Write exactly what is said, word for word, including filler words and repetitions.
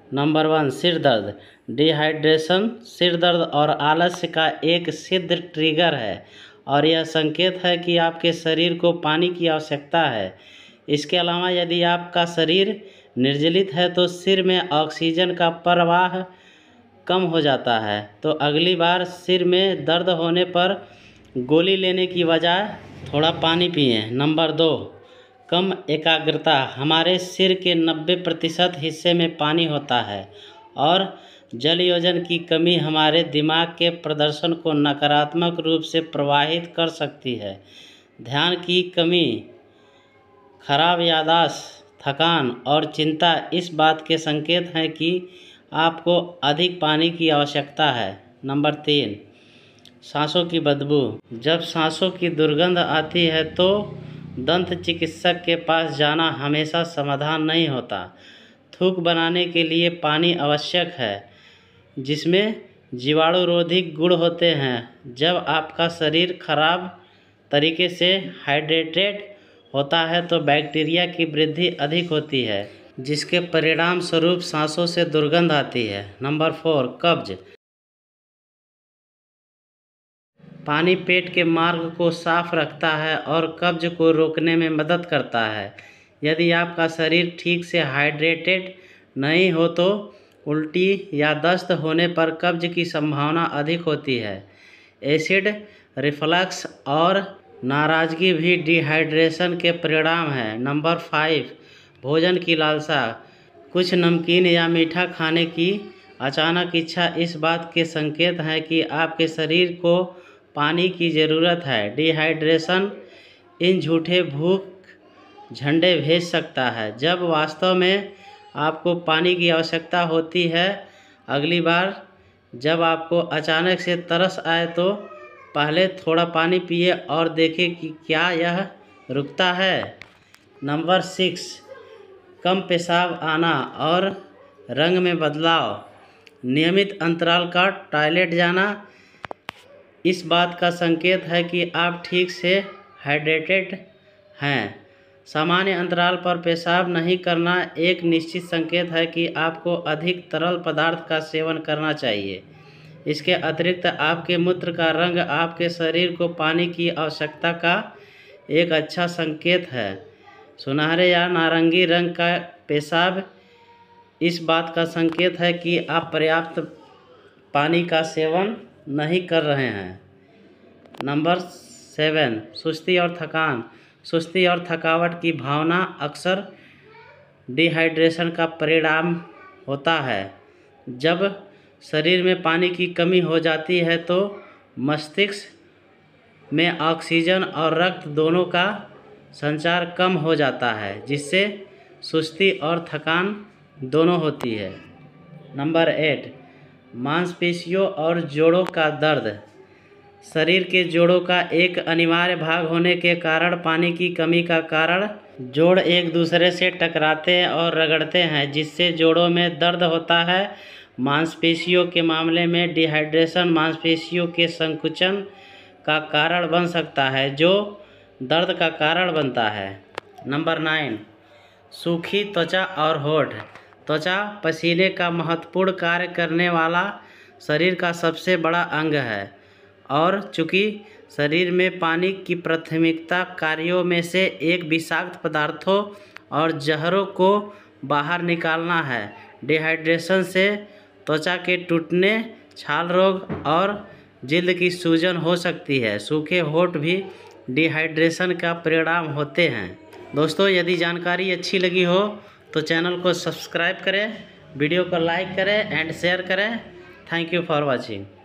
Number one, सिर दर्द। Dehydration सिर दर्द और आलस्य का एक सिद्ध ट्रिगर है और यह संकेत है कि आपके शरीर को पानी की आवश्यकता है। इसके अलावा यदि आपका शरीर निर्जलित है तो सिर में ऑक्सीजन का प्रवाह कम हो जाता है। तो अगली बार सिर में दर्द होने पर गोली लेने की बजाय थोड़ा पानी पिएं। नंबर दो, कम एकाग्रता। हमारे सिर के नब्बे प्रतिशत हिस्से में पानी होता है और जल योजन की कमी हमारे दिमाग के प्रदर्शन को नकारात्मक रूप से प्रभावित कर सकती है। ध्यान की कमी, खराब याददाश्त, थकान और चिंता इस बात के संकेत हैं कि आपको अधिक पानी की आवश्यकता है। नंबर तीन, सांसों की बदबू। जब सांसों की दुर्गंध आती है तो दंत चिकित्सक के पास जाना हमेशा समाधान नहीं होता। थूक बनाने के लिए पानी आवश्यक है जिसमें जीवाणुरोधी गुण होते हैं। जब आपका शरीर खराब तरीके से हाइड्रेटेड होता है तो बैक्टीरिया की वृद्धि अधिक होती है जिसके परिणाम स्वरूप सांसों से दुर्गंध आती है। नंबर फोर, कब्ज। पानी पेट के मार्ग को साफ रखता है और कब्ज को रोकने में मदद करता है। यदि आपका शरीर ठीक से हाइड्रेटेड नहीं हो तो उल्टी या दस्त होने पर कब्ज की संभावना अधिक होती है। एसिड रिफ्लक्स और नाराजगी भी डिहाइड्रेशन के परिणाम हैं। नंबर फाइव, भोजन की लालसा। कुछ नमकीन या मीठा खाने की अचानक इच्छा इस बात के संकेत है कि आपके शरीर को पानी की ज़रूरत है। डिहाइड्रेशन इन झूठे भूख झंडे भेज सकता है जब वास्तव में आपको पानी की आवश्यकता होती है। अगली बार जब आपको अचानक से तरस आए तो पहले थोड़ा पानी पिए और देखें कि क्या यह रुकता है। नंबर सिक्स, कम पेशाब आना और रंग में बदलाव। नियमित अंतराल का टॉयलेट जाना इस बात का संकेत है कि आप ठीक से हाइड्रेटेड हैं। सामान्य अंतराल पर पेशाब नहीं करना एक निश्चित संकेत है कि आपको अधिक तरल पदार्थ का सेवन करना चाहिए। इसके अतिरिक्त आपके मूत्र का रंग आपके शरीर को पानी की आवश्यकता का एक अच्छा संकेत है। सुनहरे या नारंगी रंग का पेशाब इस बात का संकेत है कि आप पर्याप्त पानी का सेवन नहीं कर रहे हैं। नंबर सेवन, सुस्ती और थकान। सुस्ती और थकावट की भावना अक्सर डिहाइड्रेशन का परिणाम होता है। जब शरीर में पानी की कमी हो जाती है तो मस्तिष्क में ऑक्सीजन और रक्त दोनों का संचार कम हो जाता है जिससे सुस्ती और थकान दोनों होती है। नंबर एट, मांसपेशियों और जोड़ों का दर्द। शरीर के जोड़ों का एक अनिवार्य भाग होने के कारण पानी की कमी का कारण जोड़ एक दूसरे से टकराते और रगड़ते हैं जिससे जोड़ों में दर्द होता है। मांसपेशियों के मामले में डिहाइड्रेशन मांसपेशियों के संकुचन का कारण बन सकता है जो दर्द का कारण बनता है। नंबर नाइन, सूखी त्वचा और होंठ। त्वचा पसीने का महत्वपूर्ण कार्य करने वाला शरीर का सबसे बड़ा अंग है और चूँकि शरीर में पानी की प्राथमिकता कार्यों में से एक विषाक्त पदार्थों और जहरों को बाहर निकालना है। डिहाइड्रेशन से त्वचा के टूटने, छाल रोग और जल्द की सूजन हो सकती है। सूखे होंठ भी डिहाइड्रेशन का परिणाम होते हैं। दोस्तों, यदि जानकारी अच्छी लगी हो तो चैनल को सब्सक्राइब करें, वीडियो को लाइक करें एंड शेयर करें। Thank you for watching.